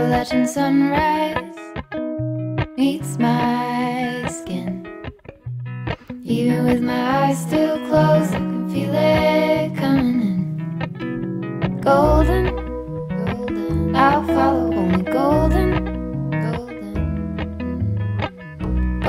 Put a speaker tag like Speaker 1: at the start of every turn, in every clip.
Speaker 1: Appalachian sunrise meets my skin. Even with my eyes still closed, I can feel it coming in. Golden, golden, I'll follow only golden, golden,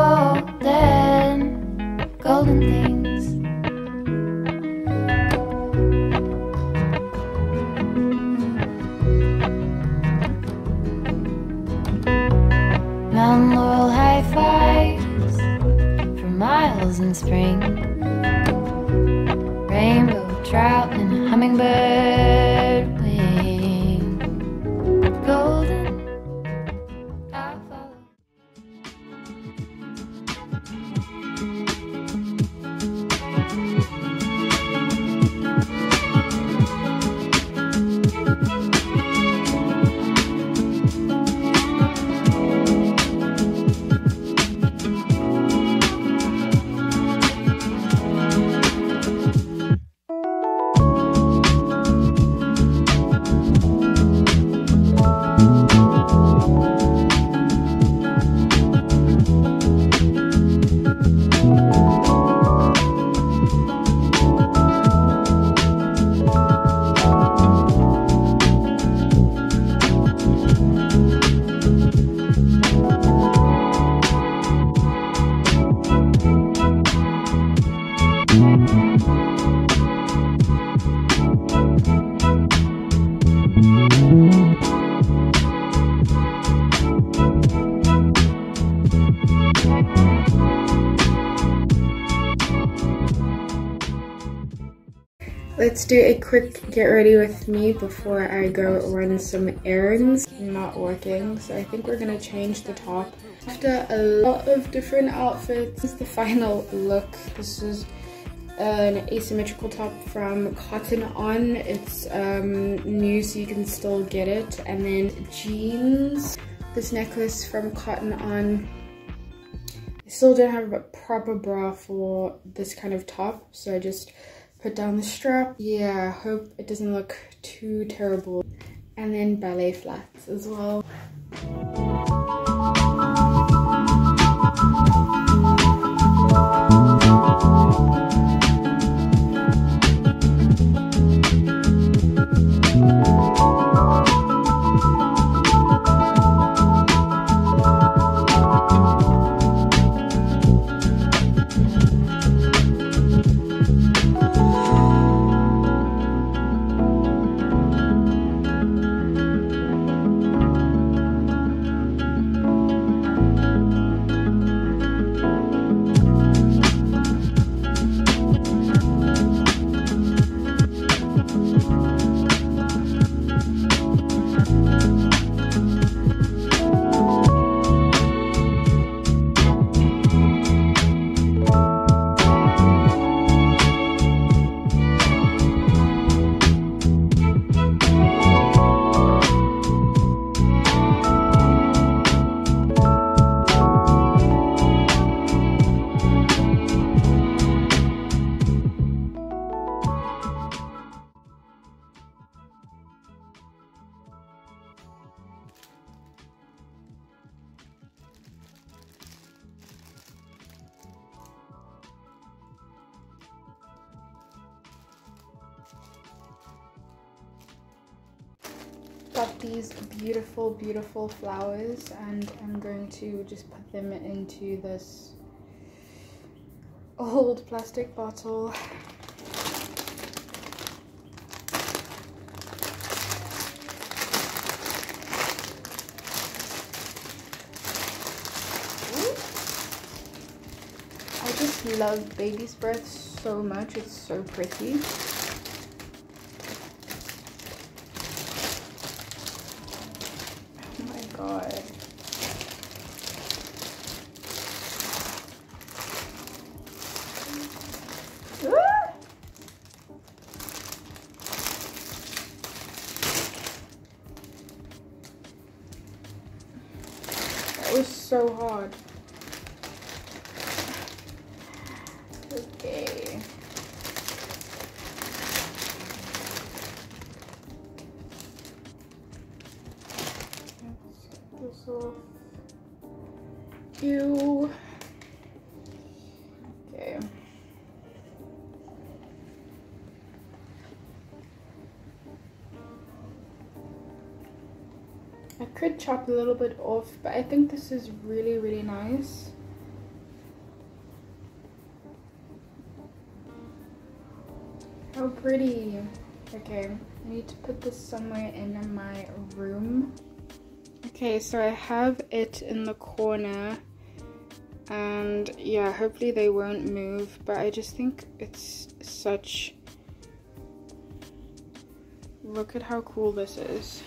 Speaker 1: golden, golden things. Mount Laurel high fives for miles in spring. Rainbow trout and a hummingbird wing. Golden, I'll follow.
Speaker 2: Let's do a quick get ready with me before I go run some errands. Not working, so I think we're gonna change the top. After a lot of different outfits, this is the final look. This is an asymmetrical top from Cotton On. It's new, so you can still get it. And then jeans. This necklace from Cotton On. I still don't have a proper bra for this kind of top, so I just put down the strap. Yeah, I hope it doesn't look too terrible. And then ballet flats as well. Got these beautiful flowers, and I'm going to just put them into this old plastic bottle. I just love baby's breath so much. It's so pretty. God. That was so hard. Okay. this off. Ew. Okay. I could chop a little bit off, but I think this is really, really nice. How pretty. Okay, I need to put this somewhere in my room. Okay, so I have it in the corner, and yeah, hopefully they won't move, but I just think it's such... Look at how cool this is.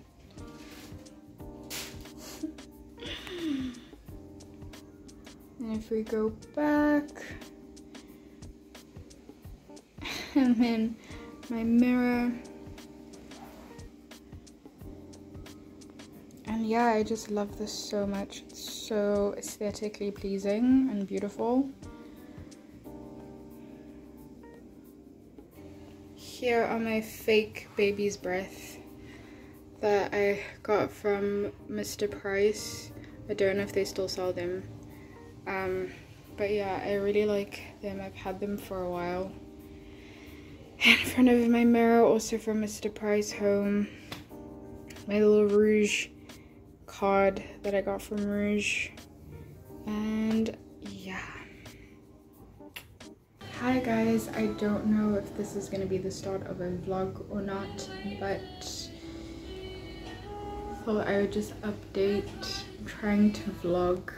Speaker 2: And if we go back, and then my mirror, and yeah, I just love this so much. It's so aesthetically pleasing and beautiful. Here are my fake baby's breath that I got from Mr. Price. I don't know if they still sell them, but yeah, I really like them. I've had them for a while. In front of my mirror, also from Mr. Price home, my little Rouge card that I got from Rouge, and yeah. Hi guys, I don't know if this is going to be the start of a vlog or not, but thought I would just update. I'm trying to vlog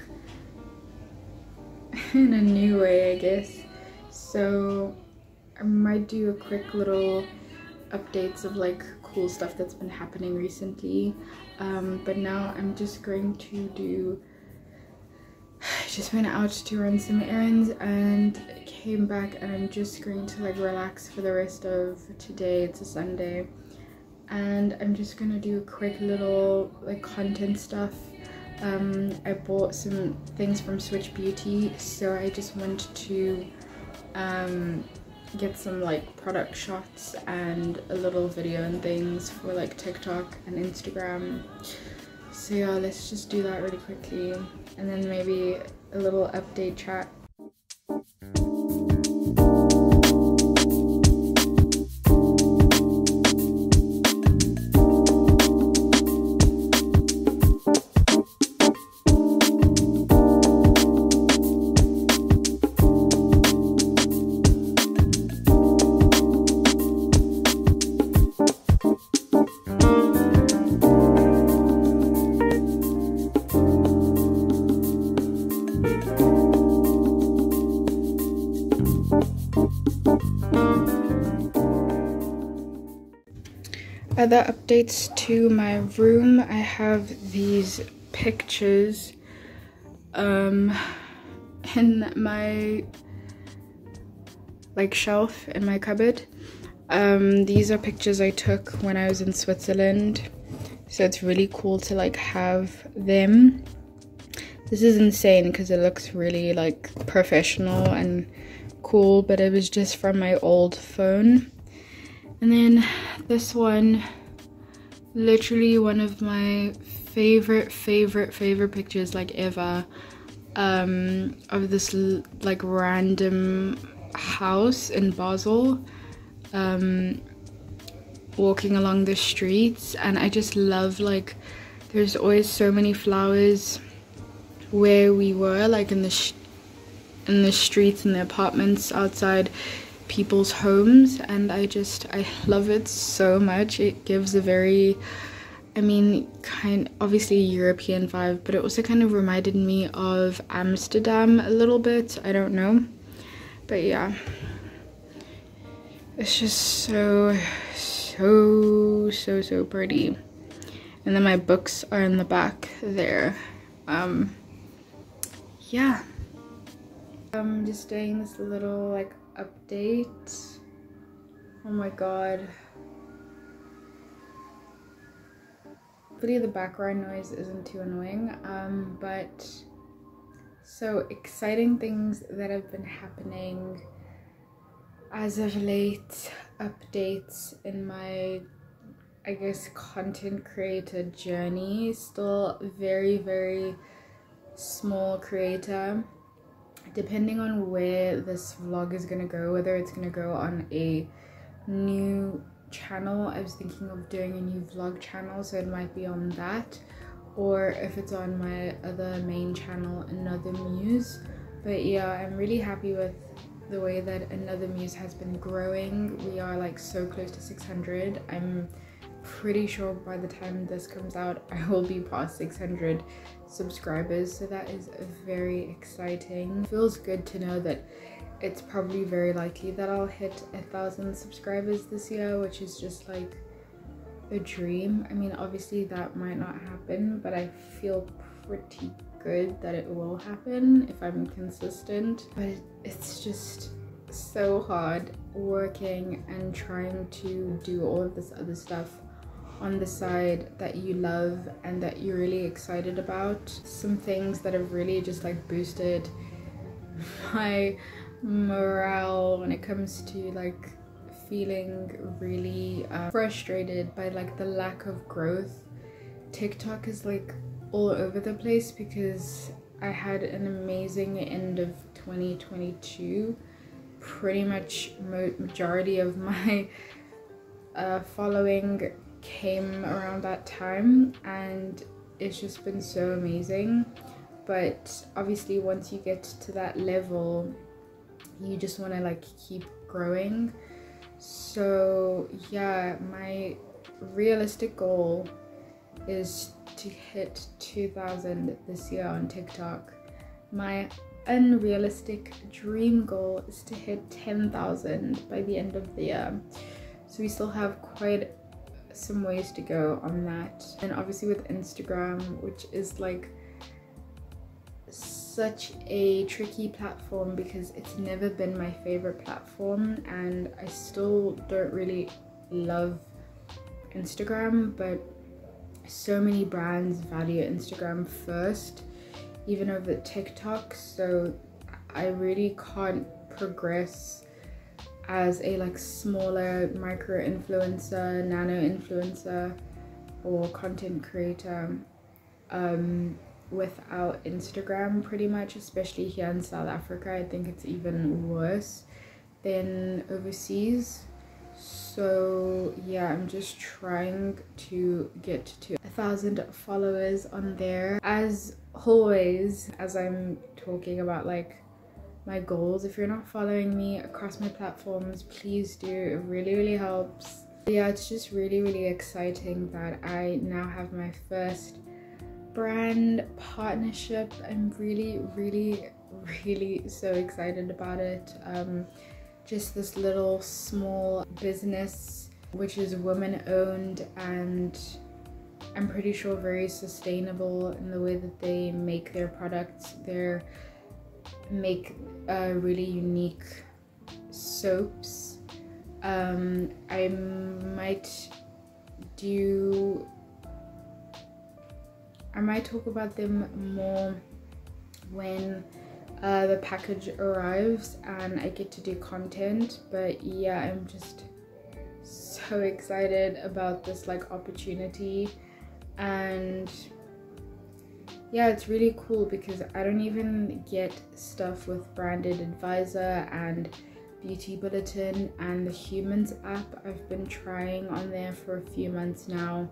Speaker 2: in a new way, I guess, so I might do a quick little updates of like cool stuff that's been happening recently, but now I'm just going to do... I just went out to run some errands and came back, and I'm just going to like relax for the rest of today. It's a Sunday, and I'm just gonna do a quick little like content stuff. I bought some things from Switch Beauty, so I just want to get some like product shots and a little video and things for like TikTok and Instagram. So yeah, let's just do that really quickly, and then maybe a little update chat. Other updates to my room, I have these pictures in my like shelf in my cupboard. These are pictures I took when I was in Switzerland, so it's really cool to like have them. This is insane because it looks really like professional and cool, but it was just from my old phone. And then this one, literally one of my favorite pictures like ever, of this like random house in Basel, walking along the streets, and I just love like there's always so many flowers where we were, like in the streets and the apartments outside people's homes, and I love it so much. It gives a very, I mean, obviously European vibe, but it also kind of reminded me of Amsterdam a little bit. I don't know, but yeah, it's just so pretty. And then my books are in the back there. Yeah, I'm just doing this little like update. Oh my god, hopefully the background noise isn't too annoying. But so exciting things that have been happening as of late, updates in my I guess, content creator journey. Still very small creator. Depending on where this vlog is gonna go, whether it's gonna go on a new channel, I was thinking of doing a new vlog channel, so it might be on that, or if it's on my other main channel, Another Muse. But yeah, I'm really happy with the way that Another Muse has been growing. We are like so close to 600. I'm pretty sure by the time this comes out I will be past 600 subscribers, so that is very exciting. It feels good to know that it's probably very likely that I'll hit 1,000 subscribers this year, which is just like a dream. I mean, obviously that might not happen, but I feel pretty good that it will happen if I'm consistent. But it's just so hard working and trying to do all of this other stuff on the side that you love and that you're really excited about. Some things that have really just like boosted my morale when it comes to like feeling really frustrated by like the lack of growth. TikTok is like all over the place because I had an amazing end of 2022. Pretty much majority of my following came around that time, and it's just been so amazing. But obviously once you get to that level, you just want to like keep growing. So yeah, my realistic goal is to hit 2,000 this year on TikTok. My unrealistic dream goal is to hit 10,000 by the end of the year. So we still have quite some ways to go on that. And obviously with Instagram, which is like such a tricky platform because it's never been my favorite platform, and I still don't really love Instagram, but so many brands value Instagram first, even over TikTok, so I really can't progress as a like smaller micro influencer, nano influencer, or content creator without Instagram pretty much, especially here in South Africa. I think it's even worse than overseas. So yeah, I'm just trying to get to 1,000 followers on there. As always, as I'm talking about like my goals, if you're not following me across my platforms, please do. It really helps. Yeah, it's just really exciting that I now have my first brand partnership. I'm really so excited about it. Just this little small business which is women owned, and I'm pretty sure very sustainable in the way that they make their products. They make really unique soaps. I might talk about them more when the package arrives and I get to do content. But yeah, I'm just so excited about this like opportunity, and yeah, it's really cool because I don't even get stuff with Branded Advisor and Beauty Bulletin and the Humans app. I've been trying on there for a few months now,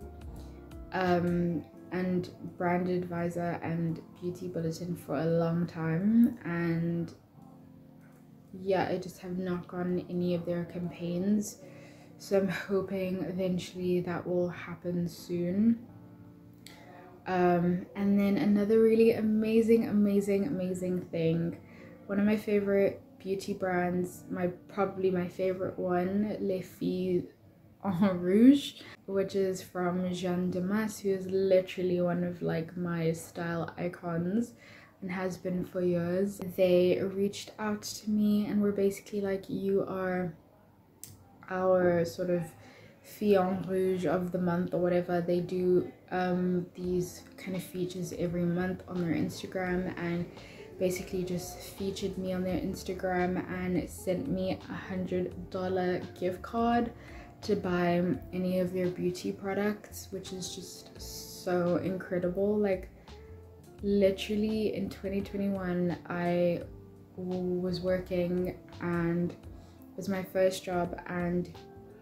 Speaker 2: and Branded Advisor and Beauty Bulletin for a long time, and yeah, I just have not gotten any of their campaigns, so I'm hoping eventually that will happen soon. And then another really amazing thing, one of my favorite beauty brands, probably my favorite one, Les Filles en Rouge, which is from Jeanne Damas, who is literally one of like my style icons and has been for years. They reached out to me and were basically like, you are our sort of Fille en Rouge of the month or whatever. They do these kind of features every month on their Instagram, and basically just featured me on their Instagram and sent me $100 gift card to buy any of their beauty products, which is just so incredible. Like literally in 2021 I was working, and it was my first job, and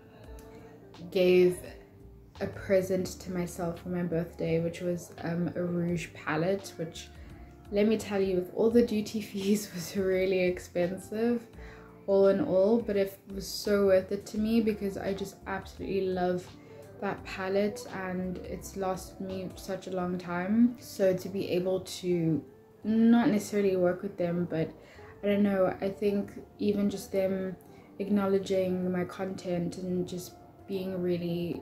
Speaker 2: gave a present to myself for my birthday, which was a rouge palette, which, let me tell you, with all the duty fees, was really expensive all in all, but it was so worth it to me because I just absolutely love that palette and it's lasted me such a long time. So to be able to not necessarily work with them, but I don't know, I think even just them acknowledging my content and just being really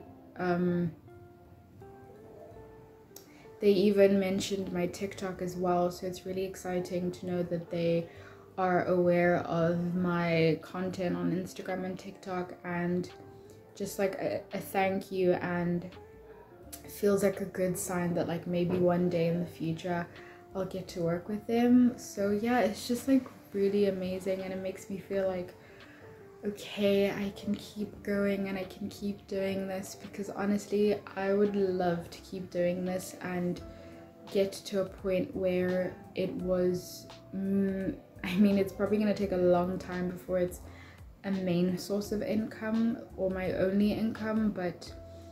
Speaker 2: they even mentioned my TikTok as well, so it's really exciting to know that they are aware of my content on Instagram and TikTok, and just like a thank you, and it feels like a good sign that like maybe one day in the future I'll get to work with them. So yeah, it's just like really amazing, and it makes me feel like, okay, I can keep going and I can keep doing this, because honestly I would love to keep doing this and get to a point where it was I mean, it's probably going to take a long time before it's a main source of income or my only income, but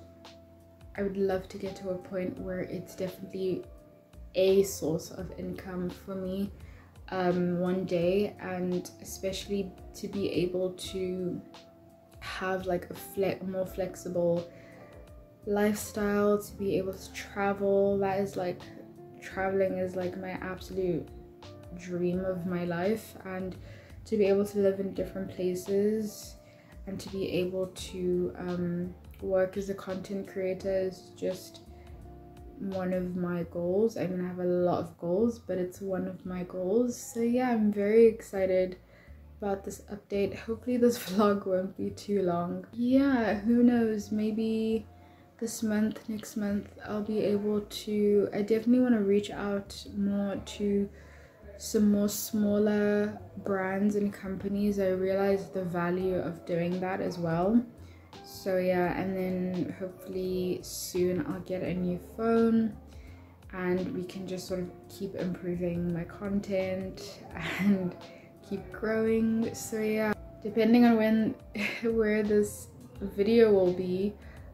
Speaker 2: I would love to get to a point where it's definitely a source of income for me one day, and especially to be able to have like a more flexible lifestyle, to be able to travel. That is like, traveling is like my absolute dream of my life, and to be able to live in different places and to be able to work as a content creator is just one of my goals. I mean, I have a lot of goals, but it's one of my goals. So yeah, I'm very excited about this update. Hopefully this vlog won't be too long. Yeah, who knows, maybe this month, next month, I'll be able to, I definitely want to reach out more to some more smaller brands and companies. I realize the value of doing that as well. So yeah, and then hopefully soon I'll get a new phone and we can just sort of keep improving my content and keep growing. So yeah, depending on where this video will be,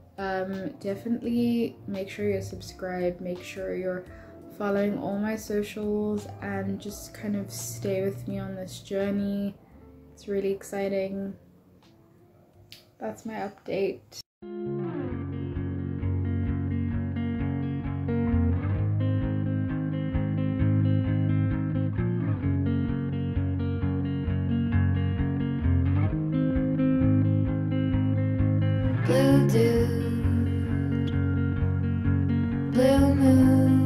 Speaker 2: definitely make sure you're subscribed, make sure you're following all my socials, and just kind of stay with me on this journey. It's really exciting. That's my update.
Speaker 1: Blue dude, blue moon,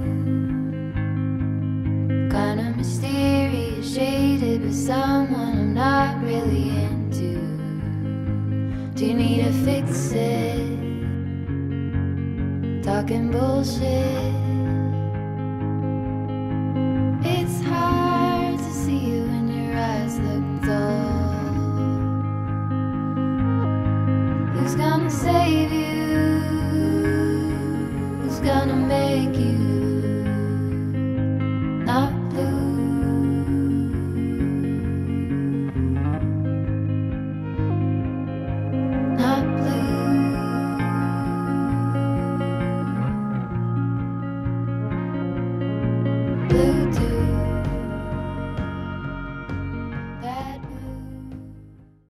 Speaker 1: kinda mysterious, shaded with someone I'm not really into. Do you need to fix it? Talking bullshit.